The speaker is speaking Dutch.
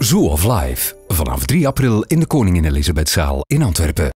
Zo of Live. Vanaf 3 april in de Koningin Elisabethzaal in Antwerpen.